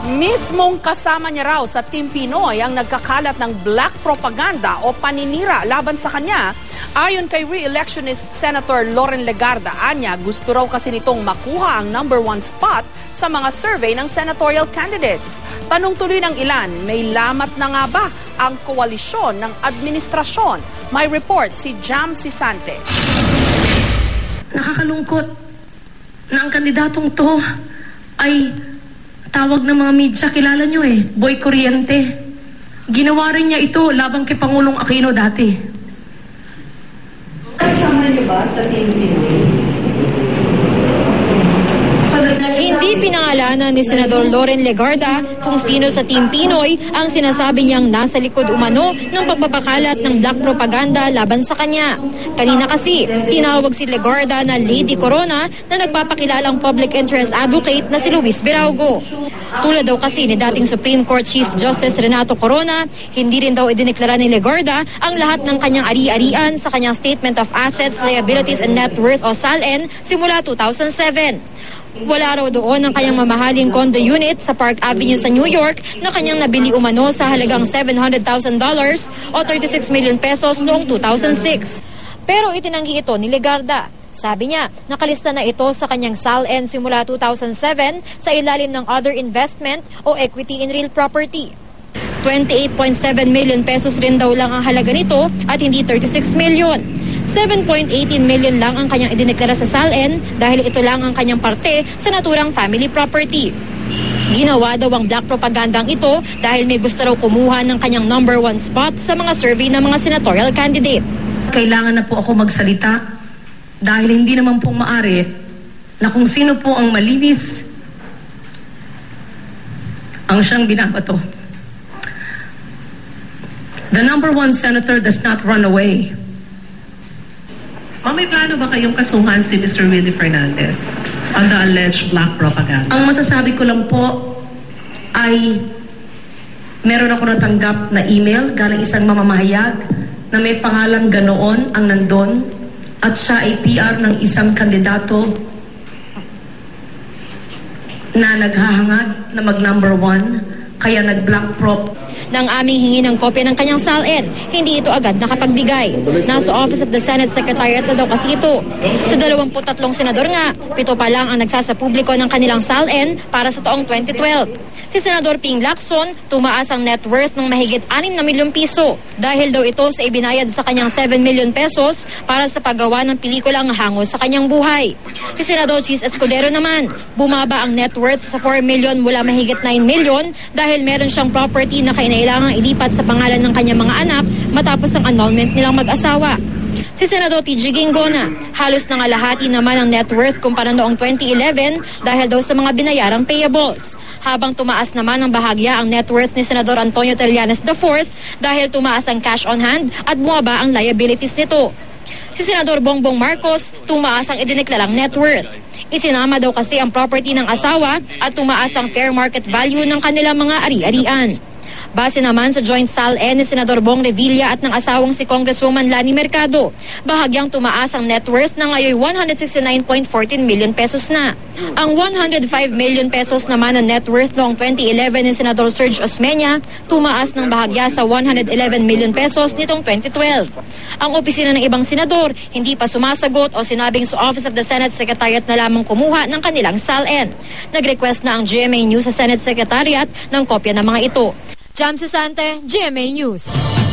Mismong kasama niya raw sa Team Pinoy ang nagkakalat ng black propaganda o paninira laban sa kanya. Ayon kay re-electionist Senator Loren Legarda, anya gusto raw kasi nitong makuha ang #1 spot sa mga survey ng senatorial candidates. Tanong tuloy ng ilan, may lamat na nga ba ang koalisyon ng administrasyon? May report si Jam Sisante. Nakakalungkot na ang kandidatong to ay tawag ng mga media, kilala nyo Boy Kuryente. Ginawa rin niya ito labang kay Pangulong Aquino dati. Kasama niyo ba sa Team Pinoy? Hindi pinangalanan ni Senador Loren Legarda kung sino sa Team Pinoy ang sinasabi niyang nasa likod umano ng pagpapakalat ng black propaganda laban sa kanya. Kanina kasi, tinawag si Legarda na Lady Corona na nagpapakilalang public interest advocate na si Luis Beraugo. Tulad daw kasi ni dating Supreme Court Chief Justice Renato Corona, hindi rin daw idineklara ni Legarda ang lahat ng kanyang ari-arian sa kanyang Statement of Assets, Liabilities and Net Worth o SALN simula 2007. Wala raw doon ang kanyang mamahaling condo unit sa Park Avenue sa New York na kanyang nabili umano sa halagang $700,000 o 36 million pesos noong 2006. Pero itinanggi ito ni Legarda. Sabi niya, nakalista na ito sa kanyang SALN simula 2007 sa ilalim ng Other Investment o Equity in Real Property. 28.7 million pesos rin daw lang ang halaga nito at hindi 36 million. 7.18 million lang ang kanyang idineklara sa SALN dahil ito lang ang kanyang parte sa naturang family property. Ginawa daw ang black propagandang ito dahil may gusto raw kumuha ng kanyang #1 spot sa mga survey ng mga senatorial candidate. Kailangan na po ako magsalita dahil hindi naman po maaari na kung sino po ang malinis ang siyang binabato. The #1 senator does not run away. May plano ba kayong kasuhan si Mr. Willie Fernandez on the alleged black propaganda? Ang masasabi ko lang po ay meron ako natanggap na email galing isang mamamahayag na may pangalang ganoon ang nandun at siya ay PR ng isang kandidato na naghahangad na mag #1 kaya nag-black prop. Nang aming hingi ng kopya ng kanyang SALN, hindi ito agad nakapagbigay. Nasa Office of the Senate Secretariat na daw kasi ito. Sa 23 senador nga, 7 pa lang ang nagsasapubliko ng kanilang SALN para sa taong 2012. Si Senador Ping Lacson, tumaas ang net worth ng mahigit 6 na milyong piso dahil daw ito sa ibinayad sa kanyang 7 million pesos para sa paggawa ng pelikulang hango sa kanyang buhay. Si Senador Chis Escudero naman, bumaba ang net worth sa 4 million mula mahigit 9 million dahil meron siyang property na kailangang ilipat sa pangalan ng kanyang mga anak matapos ang annulment nilang mag-asawa. Si Senador T.G. Ginggona, halos nangalahati naman ang net worth kumpara noong 2011 dahil daw sa mga binayarang payables. Habang tumaas naman ang bahagya ang net worth ni Senador Antonio Trillanes IV dahil tumaas ang cash on hand at bumaba ang liabilities nito. Si Senador Bongbong Marcos, tumaas ang idineklarang net worth. Isinama daw kasi ang property ng asawa at tumaas ang fair market value ng kanilang mga ari-arian. Base naman sa joint SALN ni Senador Bong Revilla at ng asawang si Congresswoman Lani Mercado, bahagyang tumaas ang net worth na ngayon 169.14 million pesos na. Ang 105 million pesos naman na net worth noong 2011 ni Senador Serge Osmeña, tumaas ng bahagya sa 111 million pesos nitong 2012. Ang opisina ng ibang senador hindi pa sumasagot o sinabing sa Office of the Senate Secretariat na lamang kumuha ng kanilang SALN. Nag-request na ang GMA News sa Senate Secretariat ng kopya ng mga ito. Jam Sisante, GMA News.